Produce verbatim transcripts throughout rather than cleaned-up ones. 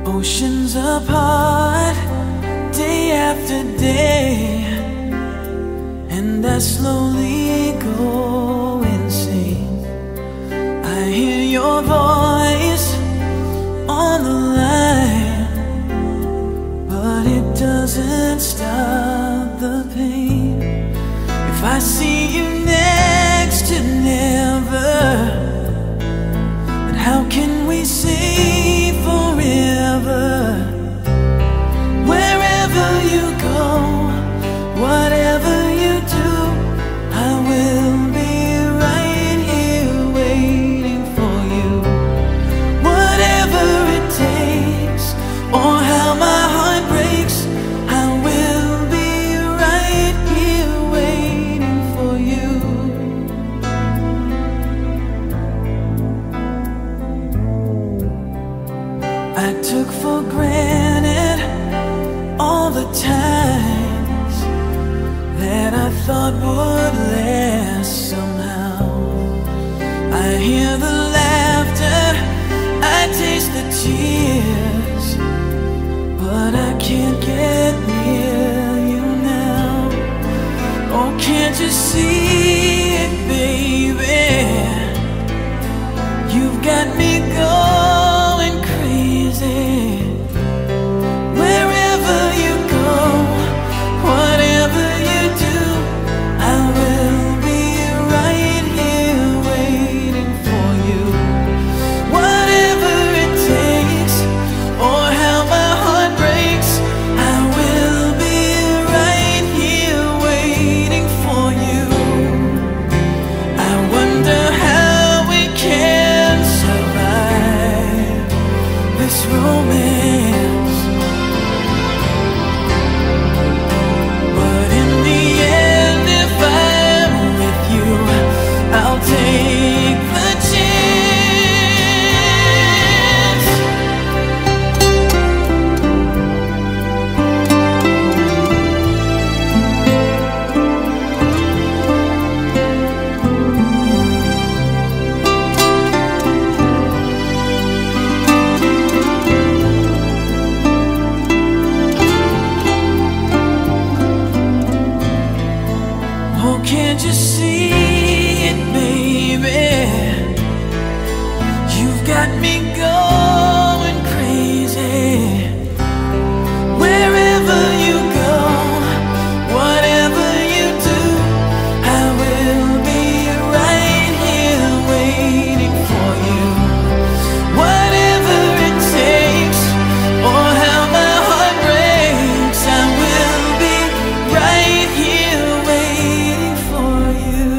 Oceans apart, day after day, and I slowly go insane. I hear your voice on the line, but it doesn't stop the pain. If I see you next to never, then how can we say forever? Wherever you go, whatever you do, I will be right here waiting for you. Whatever it takes, or how my heart breaks, I will be right here waiting for you. I took for granted all the times that I thought would last somehow. I hear the laughter, I taste the tears, but I can't get near you now. Oh, can't you see it, baby? You've got me going crazy. Wherever you go, whatever you do, I will be right here waiting for you. Whatever it takes, or how my heart breaks, I will be right here waiting for you. I wonder how we can survive this romance, but in the end, if I'm with you, I'll take the chance. Oh, can't you see it, baby? You've got me going crazy. Wherever you go, whatever you do, I will be right here waiting for you. Whatever it takes, or how my heart breaks, I will be right here waiting for you.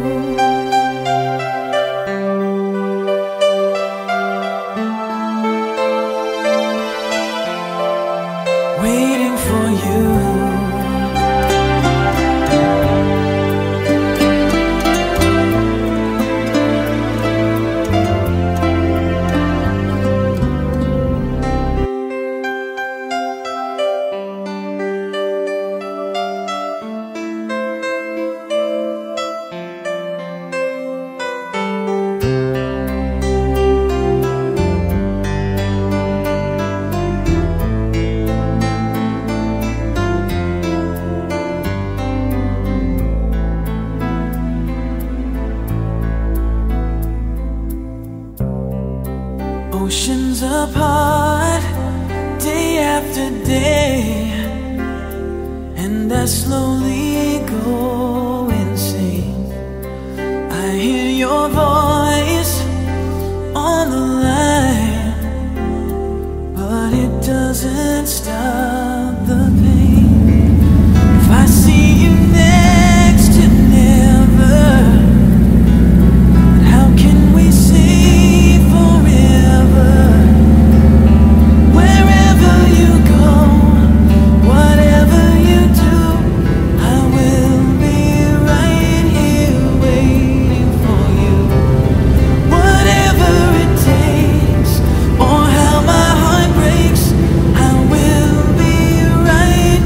Waiting for you. Oceans apart, day after day, and I slowly go insane. I hear your voice on the line, but it doesn't stop the pain. If I see you next to never, then how can we say forever? Wherever you go, whatever you do, I will be right here waiting for you. Whatever it takes, or how my heart breaks, I will be right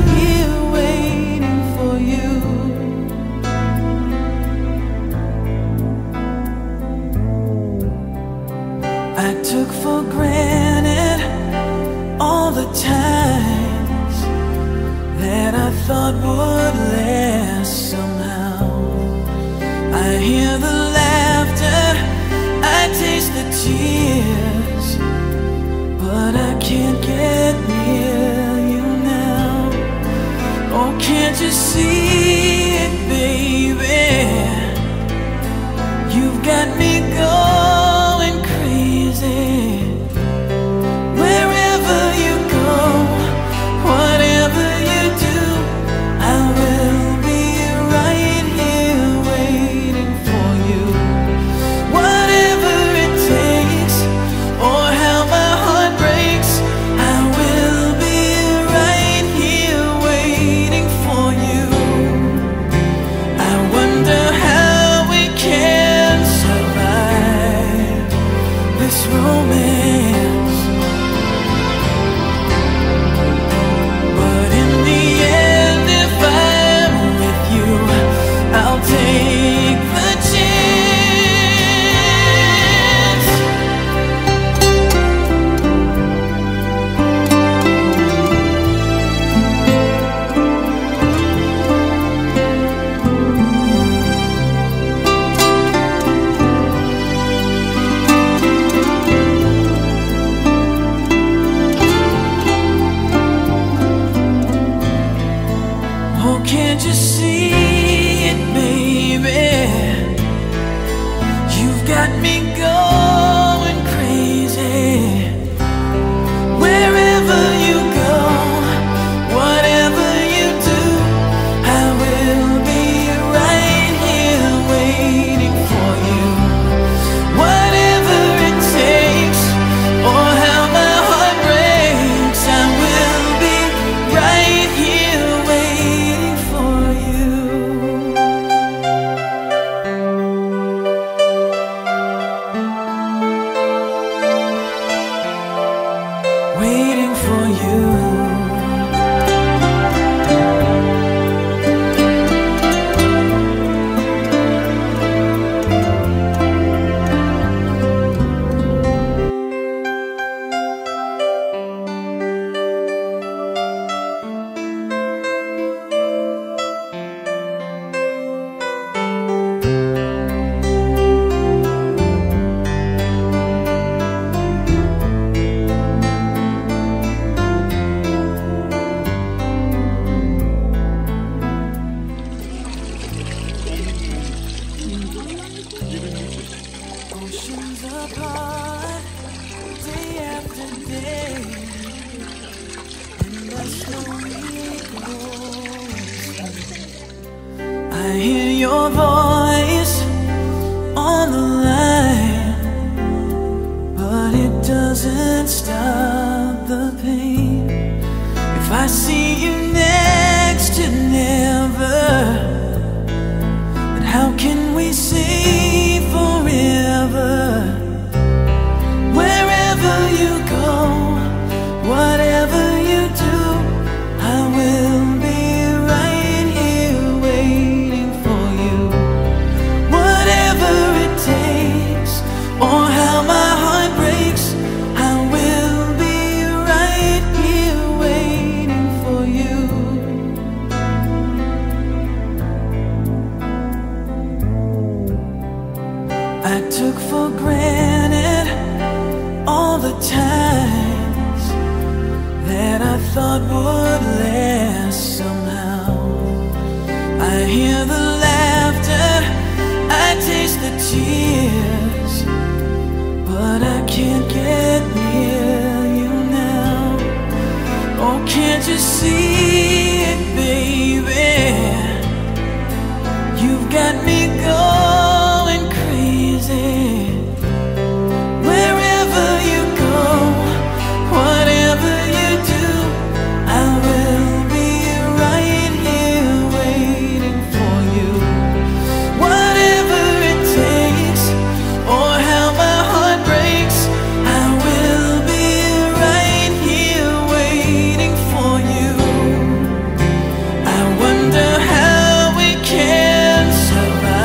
can't you see it, baby? You've got me going crazy. Wherever you go, whatever you do, I will be right here waiting for you. Whatever it takes, or how my heart breaks, I will be right here waiting for you. I wonder how we can survive this romance, but in the end, if I'm with you, I'll take the chance. Oh, can't you see it, baby? You've got me going crazy. Wherever you go, whatever you do, I will be right here waiting for you. Whatever it takes, or how my heart breaks, I will be right here waiting for you. Waiting for you. Oceans apart, day after day, and I slowly grow. I hear your voice on the line, but it doesn't stop the pain. If I see you next to never, then how can we say forever? Wherever you go, whatever you do, I will be right here waiting for you. Whatever it takes, or how my heart breaks, I will be right here waiting for you. I took for granted all the times that I thought would last somehow. I hear the laughter, I taste the tears, but I can't get near you now. Oh, can't you see it, baby? You've got me going crazy. Wherever you go, whatever you do, I will be right here waiting for you. Whatever it takes, or how my heart breaks, I will be right here waiting for you. I wonder how we can survive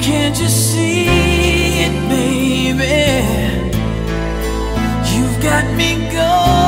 can't you see it, baby? You've got me going.